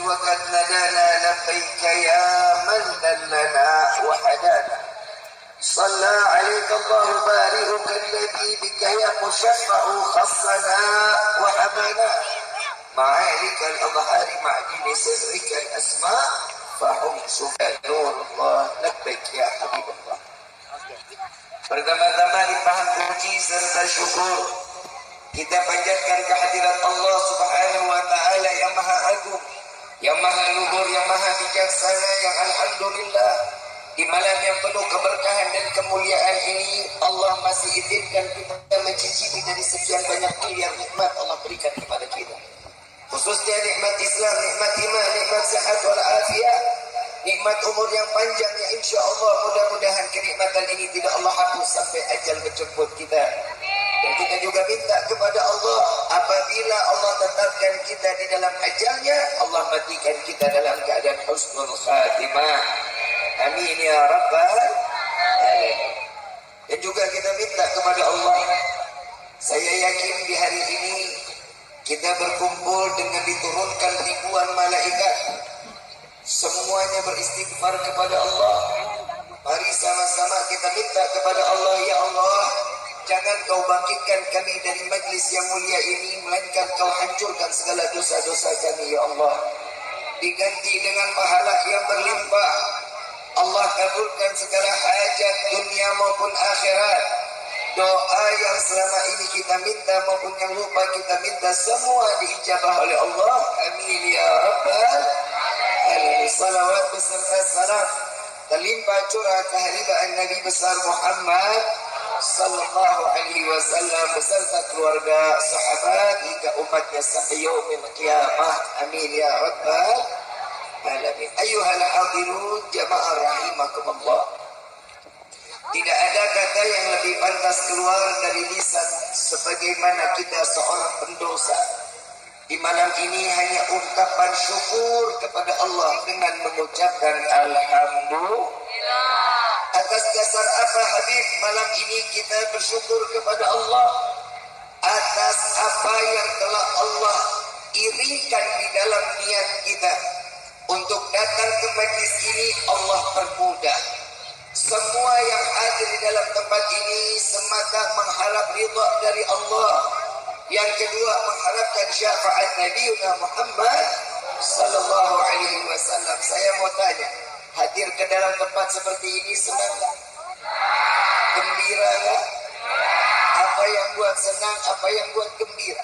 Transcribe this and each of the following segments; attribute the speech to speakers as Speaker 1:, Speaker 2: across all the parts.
Speaker 1: وقد ندانا لبيك يا من دلنا وحدانا صلى عليك الله بارئك الذي بك يا مشفع خصنا وحمانا معالك الأظهار معدن سرك الأسماء فحمسك نور الله لبيك يا حبيب الله. Pertama-tama limpahan puji serta syukur kita panjatkan kehadirat Allah Subhanahu wa taala yang Maha Agung, yang Maha Luhur, yang Maha Bijaksana, yang alhamdulillah di malam yang penuh keberkahan dan kemuliaan ini Allah masih izinkan kita mencicipi dari sekian banyak miliar nikmat Allah berikan kepada kita. Khususnya nikmat Islam, nikmat iman, nikmat sehat wal afiat, nikmat umur yang panjang yang insya Allah mudah-mudahan kenikmatan ini tidak Allah hapus sampai ajal menjemput kita. Dan kita juga minta kepada Allah apabila Allah tetapkan kita di dalam ajalnya, Allah matikan kita dalam keadaan husnul khatimah. Amin ya rabbal alamin. Dan juga kita minta kepada Allah, saya yakin di hari ini kita berkumpul dengan diturunkan ribuan malaikat, semuanya beristighfar kepada Allah. Mari sama-sama kita minta kepada Allah, ya Allah, jangan kau bangkitkan kami dari majlis yang mulia ini, melainkan kau hancurkan segala dosa-dosa kami, ya Allah. Diganti dengan pahala yang berlimpah. Allah kabulkan segala hajat dunia maupun akhirat. Doa yang selama ini kita minta maupun yang lupa kita minta, semua diijabah oleh Allah. Amin ya rabbal alamin. Salawat beserta salam terlimpah curah kehadiran Nabi besar Muhammad sallallahu alaihi wasallam beserta keluarga, sahabat hingga umatnya sampai yaumil qiyamah. Amin ya rabbal alamin. Ayyuhal hadirun jamaah rahimakumullah. Tidak ada kata yang lebih pantas keluar dari lisan sebagaimana kita seorang pendosa. Di malam ini hanya ungkapan syukur kepada Allah dengan mengucapkan alhamdulillah. Atas dasar apa Habib malam ini kita bersyukur kepada Allah? Atas apa yang telah Allah iringkan di dalam niat kita untuk datang ke majlis ini, Allah permudah. Semua yang hadir di dalam tempat ini semata mengharap ridha dari Allah. Yang kedua mengharapkan syafaat Nabi Muhammad sallallahu alaihi wasallam. Saya mau tanya, hadir ke dalam tempat seperti ini senang tak? Gembira tak? Apa yang buat senang, apa yang buat gembira?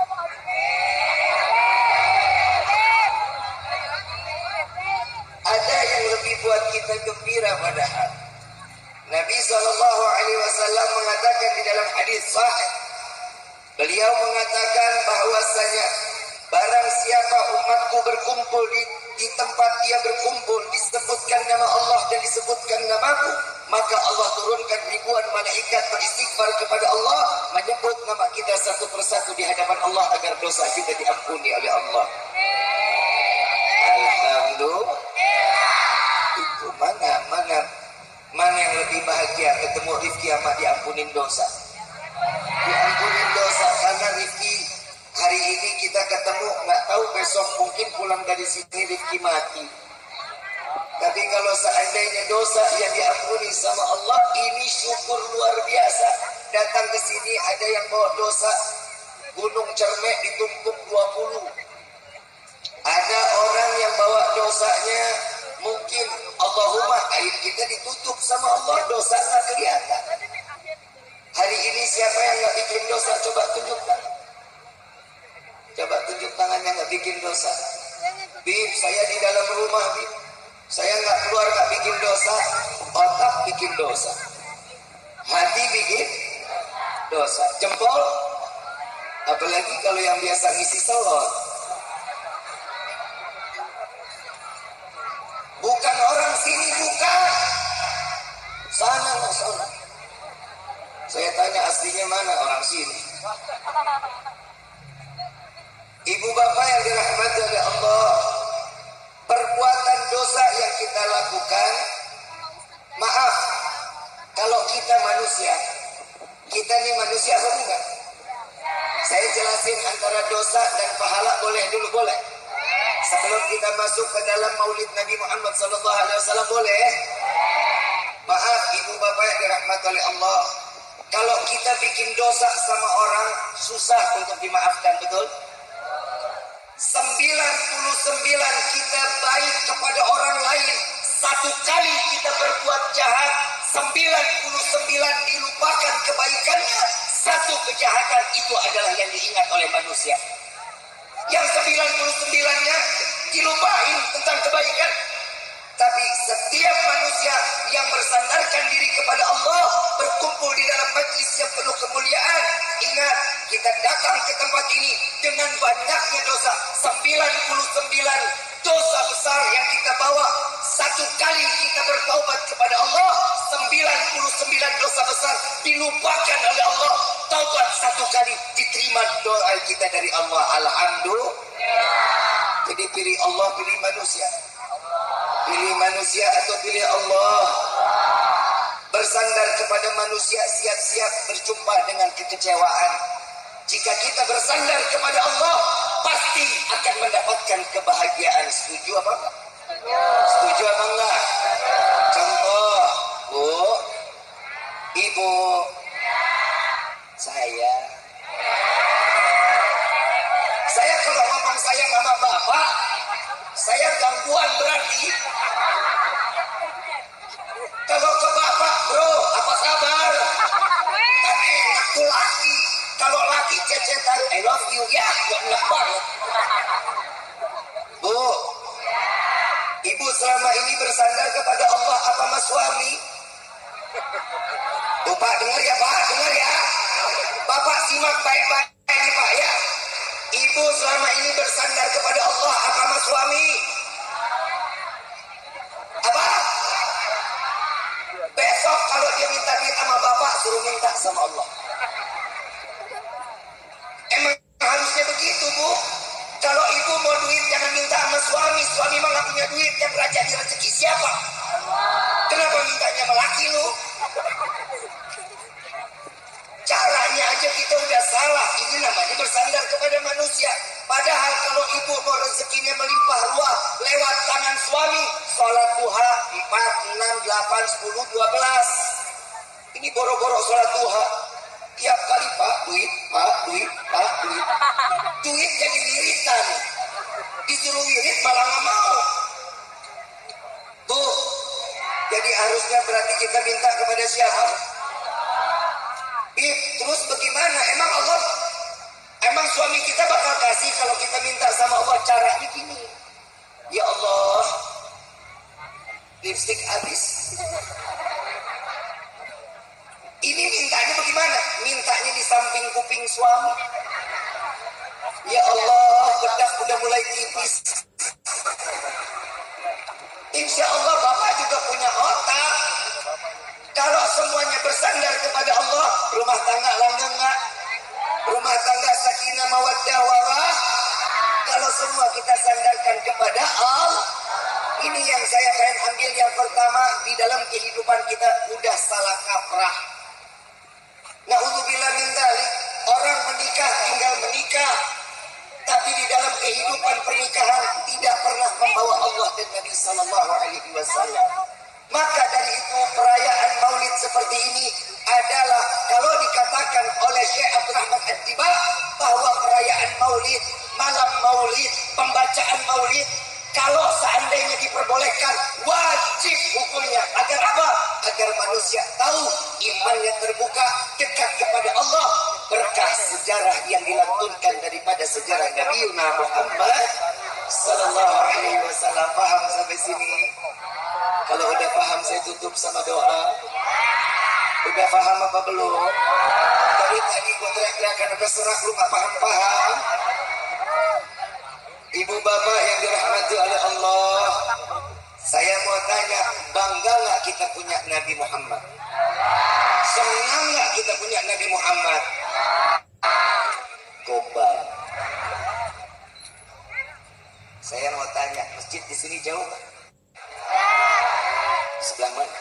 Speaker 1: Ada yang lebih buat kita gembira padahal. Nabi sallallahu alaihi wasallam mengatakan di dalam hadis sahih, beliau mengatakan bahwasanya barang siapa umatku berkumpul di tempat dia berkumpul, disebutkan nama Allah dan disebutkan namaku, maka Allah turunkan ribuan malaikat beristighfar kepada Allah, menyebut nama kita satu persatu di hadapan Allah agar dosa kita diampuni oleh Allah. Alhamdulillah. Itu mana yang lebih bahagia ketemu Rifki sama diampunin dosa? Diampunin dosa karena Rifki hari ini kita ketemu, nggak tahu besok mungkin pulang dari sini Rifki mati. Tapi kalau seandainya dosa yang diampuni sama Allah, ini syukur luar biasa. Datang ke sini ada yang bawa dosa gunung cermek ditumpuk 20. Ada orang yang bawa dosanya mungkin Allahumma air kita ditutup sama Allah, dosa nggak kelihatan. Hari ini siapa yang nggak bikin dosa? Coba tunjukkan. Coba tunjuk tangan yang nggak bikin dosa. Bib, saya di dalam rumah, Bib. Saya nggak keluar nggak bikin dosa. Otak bikin dosa. Hati bikin dosa. Jempol. Apalagi kalau yang biasa ngisi telur. Bukan orang sini, bukan. Sana nggak sana. Saya tanya aslinya mana orang sini. Ibu bapak yang dirahmati oleh Allah, perbuatan dosa yang kita lakukan, maaf, kalau kita manusia, kita ini manusia apa enggak? Saya jelasin antara dosa dan pahala boleh dulu, boleh? Sebelum kita masuk ke dalam maulid Nabi Muhammad SAW, boleh? Maaf ibu bapak yang dirahmati oleh Allah, kalau kita bikin dosa sama orang susah untuk dimaafkan, betul? 99 kita baik kepada orang lain, satu kali kita berbuat jahat, 99 dilupakan kebaikannya, satu kejahatan itu adalah yang diingat oleh manusia. Yang 99-nya dilupain tentang kebaikan. Tapi setiap manusia yang bersandarkan diri kepada Allah, berkumpul di dalam majlis yang penuh kemuliaan, ingat, kita datang ke tempat ini dengan banyaknya dosa, 99 dosa besar yang kita bawa. Satu kali kita bertaubat kepada Allah, 99 dosa besar dilupakan oleh Allah. Taubat satu kali, diterima doa kita dari Allah. Alhamdulillah. Jadi pilih Allah, pilih manusia. Pilih manusia atau pilih Allah? Bersandar kepada manusia, siap-siap berjumpa dengan kekecewaan. Jika kita bersandar kepada Allah, pasti akan mendapatkan kebahagiaan. Setuju apa enggak? Setuju apa enggak? Contoh, Bu, Ibu, saya kalau ngomong saya sama Bapak, saya gangguan berarti. Kalau ke Bapak, bro, apa kabar? Kan enak tuh laki. Kalau laki cecetan, I love you, ya, enak banget. Bu, Ibu selama ini bersandar kepada Allah apa mas suami? Bapak dengar ya, Pak, dengar ya. Bapak simak baik-baik ini, Pak, ya. Ibu selama ini bersandar kepada Allah apa mas suami? Apa? Besok kalau dia minta duit sama Bapak, suruh minta sama Allah. Emang harusnya begitu, Bu. Kalau ibu mau duit jangan minta sama suami. Suami mah gak punya duit, yang raja di rezeki siapa? Kenapa mintanya sama laki lu? Caranya aja kita udah salah. Ini namanya bersandar kepada manusia. Padahal kalau ibu mau rezekinya melimpah ruah lewat tangan suami, sholat duha 4, 6, 8, 10, 12. Ini boro-boro sholat duha. Tiap kali Pak duit, Pak duit, Pak duit. Duit jadi wiritan. Disuruh wirid malah nggak mau. Bu, jadi harusnya berarti kita minta kepada siapa? Terus bagaimana? Emang suami kita bakal kasih kalau kita minta sama Allah? Caranya gini. Ya Allah, lipstik habis. Ini mintanya bagaimana? Mintanya di samping kuping suami. Ya Allah, bedak udah mulai tipis. Insya Allah Bapak juga punya otak. Kalau semuanya bersandar kepada Allah, rumah tangga langgeng nggak? Rumah tangga sakinah mawaddah warah. Kalau semua kita sandarkan kepada Allah, ini yang saya pengen ambil yang pertama di dalam kehidupan kita udah salah kaprah. Na'udzubillah min dzalik, orang menikah tinggal menikah, tapi di dalam kehidupan pernikahan tidak pernah membawa Allah dan Nabi Sallallahu Alaihi Wasallam. Maka dari itu perayaan Maulid seperti ini adalah kalau dikatakan oleh Syekh Abdul Rahman At-Tiba bahwa perayaan Maulid, malam Maulid, pembacaan Maulid, kalau seandainya diperbolehkan, wajib hukumnya. Agar apa? Agar manusia tahu imannya terbuka, dekat kepada Allah, berkah sejarah yang dilantunkan daripada sejarah Nabi Muhammad Sallallahu Alaihi Wasallam. Paham sampai sini? Kalau udah paham saya tutup sama doa. Udah paham apa belum? Dari tadi gue teriak-teriakan udah serah lu gak paham-paham. Ibu bapak yang dirahmati oleh Allah, saya mau tanya, bangga gak kita punya Nabi Muhammad? Senang gak kita punya Nabi Muhammad? Gombal. Saya mau tanya, masjid di sini jauh gak? Sebelah mana?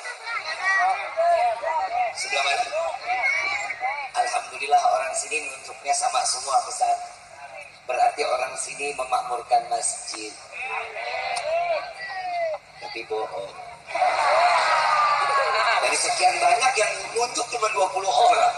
Speaker 1: Sebelah mana? Alhamdulillah orang sini nunjuknya sama semua pesan. Berarti orang sini memakmurkan masjid. Tapi bohong. Dari sekian banyak yang nunjuk cuma 20 orang.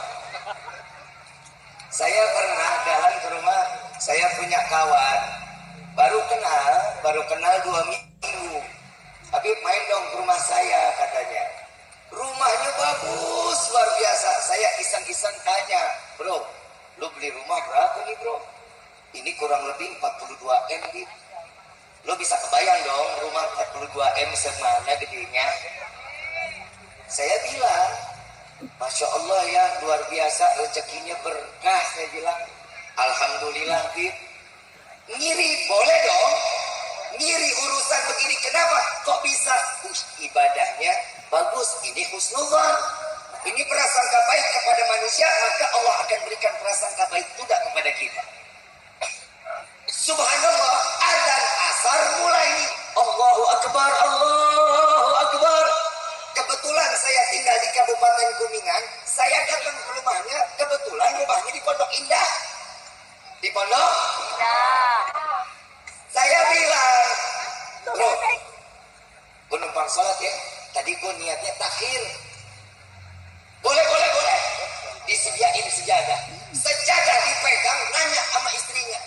Speaker 1: Saya pernah jalan ke rumah, saya punya kawan, baru kenal 2 minggu. Tapi main dong ke rumah saya katanya. Rumahnya bagus, luar biasa. Saya iseng-iseng tanya, bro, lu beli rumah berapa nih bro? Ini kurang lebih 42 M gitu. Lo bisa kebayang dong rumah 42 M semana gedenya. Saya bilang, Masya Allah ya, luar biasa, rezekinya berkah. Saya bilang, Alhamdulillah Bib. Ngiri boleh dong, ngiri urusan begini. Kenapa kok bisa? Ibadahnya bagus, ini husnuzan, ini prasangka baik kepada manusia, maka Allah akan berikan prasangka baik juga kepada kita. Subhanallah, adzan asar mulai nih, Allahu Akbar, Allahu Akbar. Kebetulan saya tinggal di Kabupaten Kuningan, saya datang ke rumahnya, kebetulan rumahnya di Pondok Indah. Di Pondok Indah. Saya bilang, bro, gue numpang sholat ya, tadi gue niatnya takhir. Boleh. Disediain sejadah. Sejadah dipegang, nanya sama istrinya.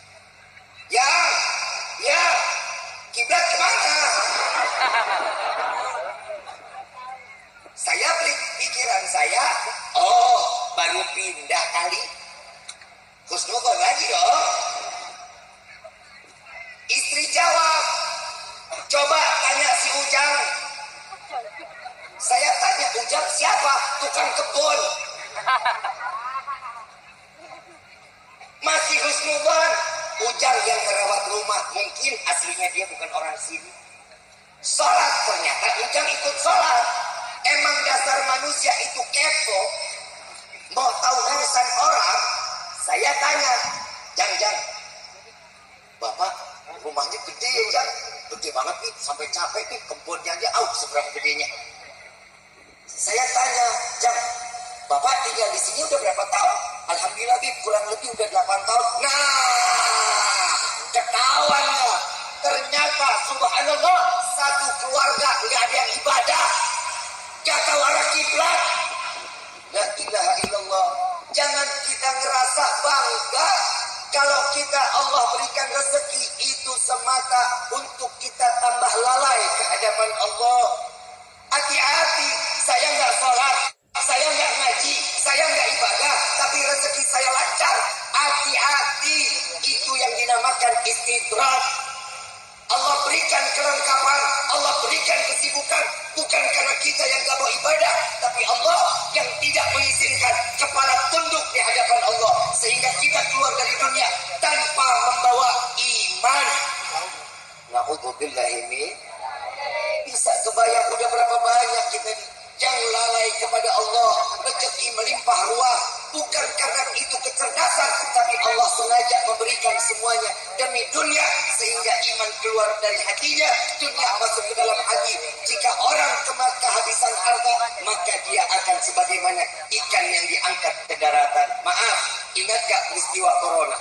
Speaker 1: Ya, kiblat kemana? Saya pikiran saya, oh baru pindah kali. Husnuzon lagi dong. Istri jawab, coba tanya si Ujang. Saya tanya, Ujang siapa? Tukang kebun. Masih husnuzon. Ujang yang merawat rumah, mungkin aslinya dia bukan orang sini. Sholat, ternyata Ujang ikut sholat. Emang dasar manusia itu kepo, mau tahu urusan orang. Saya tanya, Jang, Bapak rumahnya gede ya Jang? Gede banget nih, sampai capek nih, kebunnya aja seberapa gedenya. Saya tanya, Jang, Bapak tinggal di sini udah berapa tahun? Alhamdulillah Bib, kurang lebih udah 8 tahun. Nah, ketahuan ya. Ternyata subhanallah, satu keluarga nggak ada yang ibadah, gak tahu arah kiblat. La ilaha illallah. Jangan kita ngerasa bangga kalau kita Allah berikan rezeki itu semata untuk kita tambah lalai ke hadapan Allah. Hati-hati, saya nggak sholat, saya nggak ngaji, saya nggak ibadah, tapi rezeki saya lancar. Hati-hati, itu yang dinamakan istidraj. Allah berikan kelengkapan, Allah berikan kesibukan, bukan karena kita yang gak mau ibadah, tapi Allah yang tidak mengizinkan kepala tunduk di hadapan Allah, sehingga kita keluar dari dunia tanpa membawa iman. Na'udzubillah ini bisa kebayang udah berapa banyak kita yang lalai kepada Allah. Rezeki melimpah ruah, bukan karena itu kecerdasan, tapi Allah sengaja memberikan semuanya demi dunia, sehingga iman keluar dari hatinya, dunia masuk ke dalam hati. Jika orang kehabisan harta, maka dia akan sebagaimana ikan yang diangkat ke daratan. Maaf, ingat gak peristiwa corona?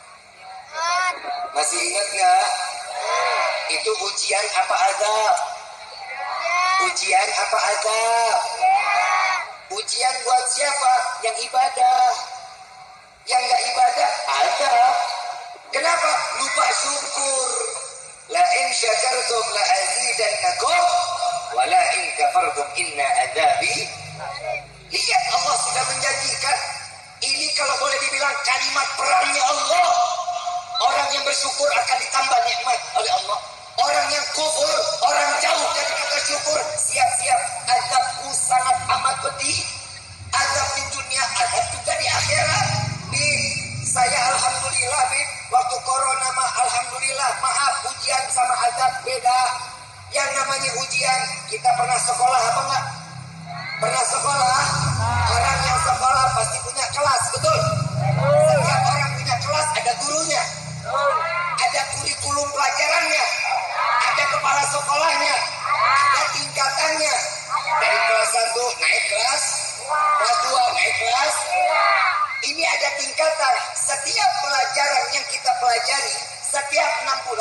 Speaker 1: Masih ingat gak? Itu ujian apa azab? Ujian apa azab? Ujian buat siapa? Yang ibadah. Yang gak ibadah, azab. Kenapa? Lupa syukur. La in syakartum la azidannakum wa la in kafartum inna adzabi. Lihat, Allah sudah menjanjikan. Ini kalau boleh dibilang kalimat perangnya Allah. Orang yang bersyukur akan ditambah nikmat oleh Allah. Orang yang kufur, orang jauh dari kata syukur, siap-siap azabku sangat amat pedih. Azab di dunia, azab juga di akhirat. Saya alhamdulillah waktu corona alhamdulillah, maaf, ujian sama azab beda. Yang namanya ujian, kita pernah sekolah apa enggak? Pernah sekolah? Orang yang sekolah pasti punya kelas, betul? Setiap orang punya kelas, ada gurunya, ada kurikulum pelajarannya, ada kepala sekolahnya, ada tingkatannya. Dari kelas 1 naik kelas 2 naik kelas. Ini ada tingkatan. Setiap pelajaran yang kita pelajari, setiap 6 bulan ada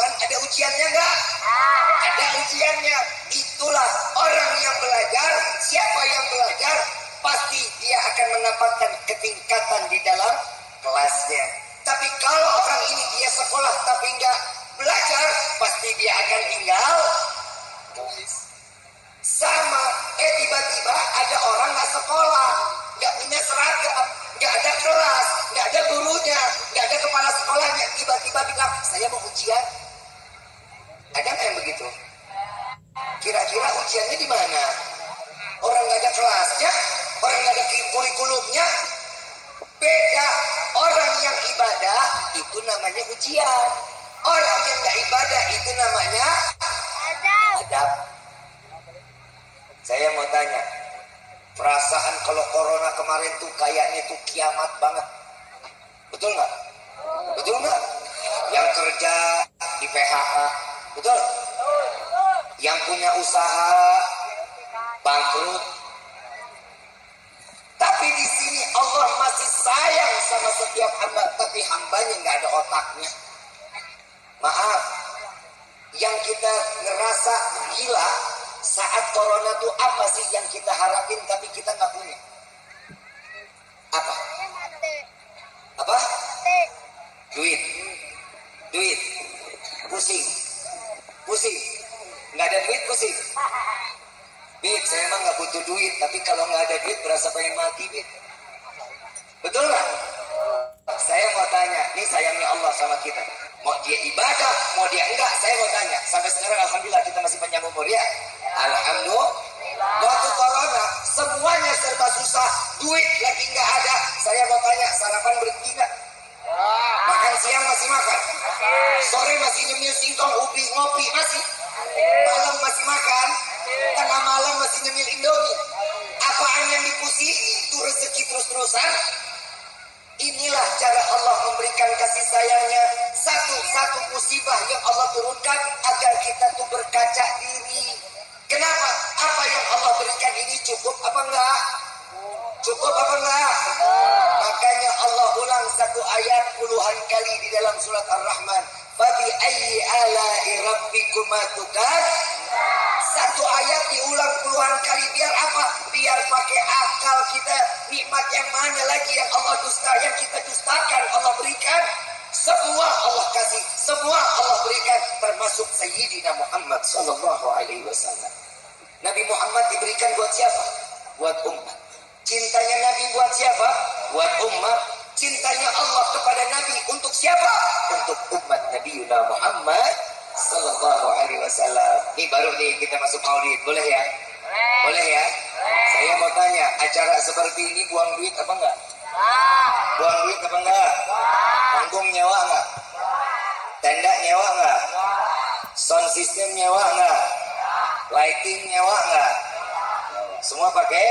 Speaker 1: ujiannya enggak? Ada ujiannya. Itulah orang yang belajar. Siapa yang belajar, pasti dia akan mendapatkan ketingkatan di dalam kelasnya. Tapi kalau orang ini dia sekolah tapi enggak belajar, pasti dia akan tinggal kelas. Sama, tiba-tiba ada orang nggak sekolah, nggak punya seragam, nggak ada kelas, nggak ada gurunya, nggak ada kepala sekolahnya, tiba-tiba bilang saya mau ujian. Ada nggak yang begitu? Kira-kira ujiannya di mana? Orang nggak ada kelasnya, orang nggak ada kurikulumnya. Beda. Orang yang ibadah itu namanya ujian. Orang yang nggak ibadah itu namanya adab. Saya mau tanya, perasaan kalau corona kemarin tuh kayaknya tuh kiamat banget. Betul nggak? Betul nggak? Yang kerja di PHK, betul? Yang punya usaha bangkrut. Tapi di sini Allah masih sayang sama setiap hamba, tapi hambanya nggak ada otaknya. Maaf, yang kita ngerasa gila saat corona tuh apa sih yang kita harapin tapi kita nggak punya? Apa? Apa? Duit. Duit. Pusing. Pusing. Nggak ada duit pusing. Bib, saya emang nggak butuh duit, tapi kalau nggak ada duit berasa pengen mati, Bib. Betul nggak? Saya mau tanya, ini sayangnya Allah sama kita. Mau dia ibadah, mau dia enggak, saya mau tanya. Sampai sekarang alhamdulillah kita masih panjang umur ya. Alhamdulillah. Waktu corona semuanya serba susah, duit lagi nggak ada. Saya mau tanya, sarapan berhenti nggak? Makan siang masih makan? Sore masih nyemil singkong, ubi, ngopi masih? Malam masih makan? Tengah malam masih nyemil indomie? Apaan yang dipusi? Itu rezeki terus-terusan. Inilah cara Allah memberikan kasih sayangnya. Satu musibah yang Allah turunkan agar kita tuh berkaca diri. Kenapa? Apa yang Allah berikan ini cukup apa enggak? Cukup apa enggak? Makanya Allah ulang satu ayat puluhan kali di dalam surat Ar-Rahman. Fabi ayyi ala'i rabbikuma tukad. Satu ayat diulang puluhan kali. Biar apa? Biar pakai akal kita. Nikmat yang mana lagi yang Allah dusta, yang kita dustakan Allah berikan. Semua Allah kasih, semua Allah berikan, termasuk Sayyidina Muhammad sallallahu alaihi wasallam. Nabi Muhammad diberikan buat siapa? Buat umat. Cintanya Nabi buat siapa? Buat umat. Cintanya Allah kepada Nabi untuk siapa? Untuk umat Nabi Muhammad sallallahu alaihi wasallam. Ini baru nih kita masuk Maulid, boleh ya? Boleh ya? Saya mau tanya, acara seperti ini buang duit apa enggak? Buang duit apa enggak? Panggung nyewa enggak? Tenda nyewa enggak? Sound system nyewa enggak? Lighting nyewa enggak? Semua pakai?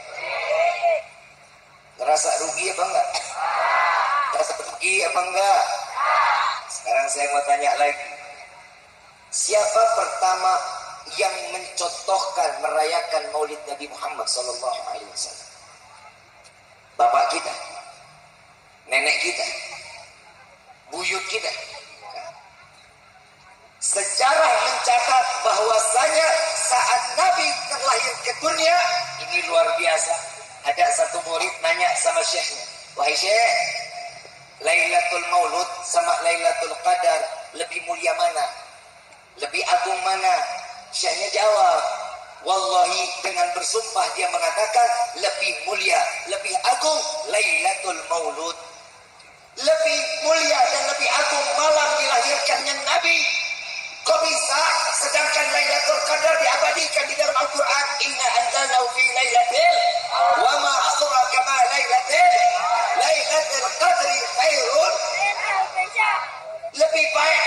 Speaker 1: Ngerasa rugi apa enggak? Ngerasa rugi apa enggak? Sekarang saya mau tanya lagi. Siapa pertama yang mencontohkan merayakan Maulid Nabi Muhammad sallallahu alaihi wasallam? Bapak kita, nenek kita, buyut kita. Sejarah mencatat bahwasanya saat Nabi terlahir ke dunia, ini luar biasa. Ada satu murid nanya sama syekhnya, wahai syekh, Lailatul Maulud sama Lailatul Qadar lebih mulia mana? Lebih agung mana? Syekhnya jawab, wallahi, dengan bersumpah dia mengatakan lebih mulia, lebih agung Lailatul Maulud. Lebih mulia dan lebih agung malam dilahirkannya Nabi. Kok bisa? Sedangkan Lailatul Qadar diabadikan di dalam Al-Quran. Inna anzalnahu fi lailatul wa ma adraka ma lailatul qadri khairun. Lebih baik,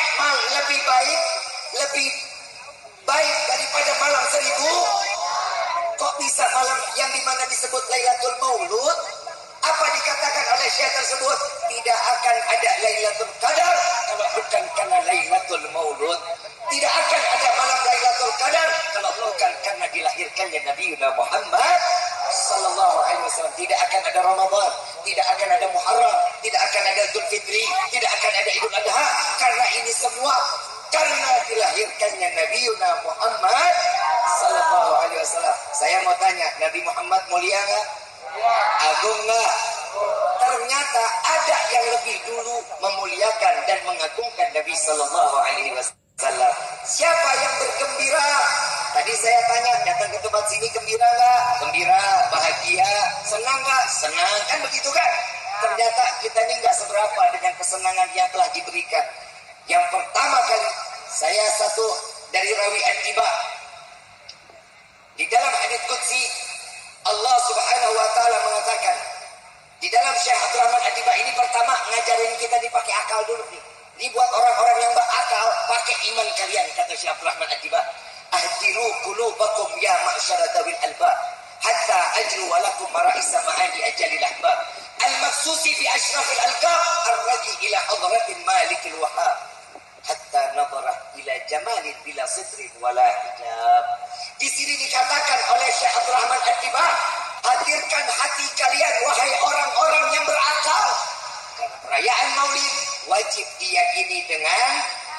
Speaker 1: lebih baik daripada malam 1000. Kok bisa malam yang dimana disebut Lailatul Maulud? Apa dikatakan oleh syekh tersebut? Tidak akan ada Lailatul Qadar kalau bukan karena Lailatul Maulud. Tidak akan ada malam Lailatul Qadar kalau bukan karena dilahirkannya Nabi Muhammad sallallahu alaihi wasallam. Tidak akan ada Ramadan, tidak akan ada Muharram, tidak akan ada Idul Fitri, tidak akan ada Idul Adha, karena ini semua karena dilahirkannya Nabi Yuna Muhammad Sallallahu Alaihi Wasallam. Saya mau tanya, Nabi Muhammad mulia nggak? Agung nggak? Ternyata ada yang lebih dulu memuliakan dan mengagungkan Nabi Sallallahu Alaihi Wasallam. Siapa yang bergembira? Tadi saya tanya, datang ke tempat sini gembira nggak? Gembira, bahagia, senang nggak? Senang, kan begitu kan? Ternyata kita ini nggak seberapa dengan kesenangan yang telah diberikan. Yang pertama kali, saya satu dari rawi An-Tiba. Di dalam hadits qudsi, Allah Subhanahu wa taala mengatakan, di dalam Syekh Abdul Rahman An-Tiba ini pertama ngajarin kita dipakai akal dulu nih. Ini buat orang-orang yang berakal, pakai iman kalian, kata Syekh Abdul Rahman An-Tiba. Ahdiru qulubakum ya ma'syara dawil albab, hatta ajru walakum mara'isa ma'adi ajalil ahbab. Al-maksusi fi ashrafil alqab, ar-raji ila hadratin malikil wahab, hatta nadhara ila jamalin bila sidrin wala hijab. Di sini dikatakan oleh Syekh Abdul Rahman An-Tiba, hadirkan hati kalian wahai orang-orang yang berakal. Karena perayaan Maulid wajib diyakini dengan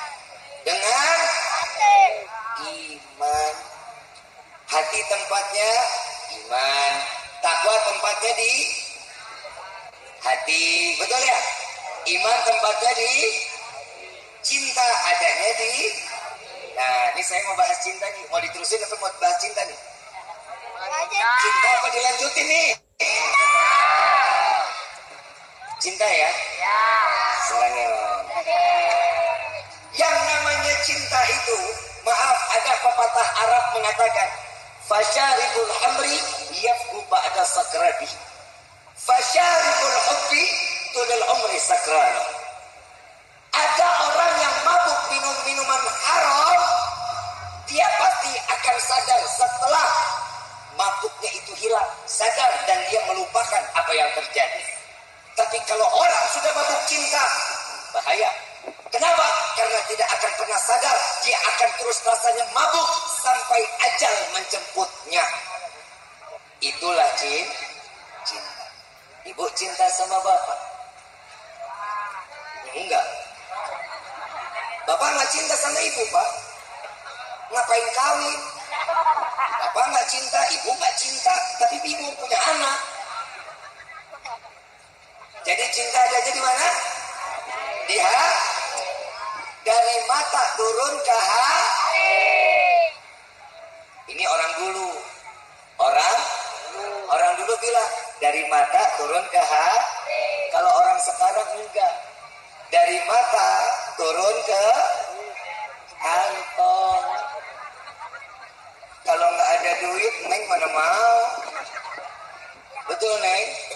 Speaker 1: iman. Hati tempatnya iman, takwa tempatnya di hati, betul ya? Iman tempatnya di cinta, adanya di. Nah, ini saya mau bahas cinta nih. Mau diterusin atau mau bahas cinta nih? Cinta apa dilanjutin nih? Cinta ya? Serangnya. Yang namanya cinta itu, maaf, ada pepatah Arab mengatakan, fasyaribul hamri yafku ba'da sakrati, fasyaribul hubbi tulil umri sakrani. Ada orang yang mabuk minum minuman haram, dia pasti akan sadar setelah mabuknya itu hilang, sadar dan dia melupakan apa yang terjadi. Tapi kalau orang sudah mabuk cinta, bahaya. Kenapa? Karena tidak akan pernah sadar, dia akan terus rasanya mabuk sampai ajal menjemputnya. Itulah cinta. Ibu cinta sama bapak? Enggak. Bapak nggak cinta sama ibu, Pak. Ngapain kawin? Bapak nggak cinta, ibu nggak cinta, tapi bingung punya anak. Jadi cinta adanya di mana? Di hati. Dari mata turun ke hati. Ini orang dulu. Orang dulu bilang dari mata turun ke hati. Kalau orang sekarang enggak. Dari mata turun ke kantong. Kalau nggak ada duit, Neng mana mau? Betul, Neng?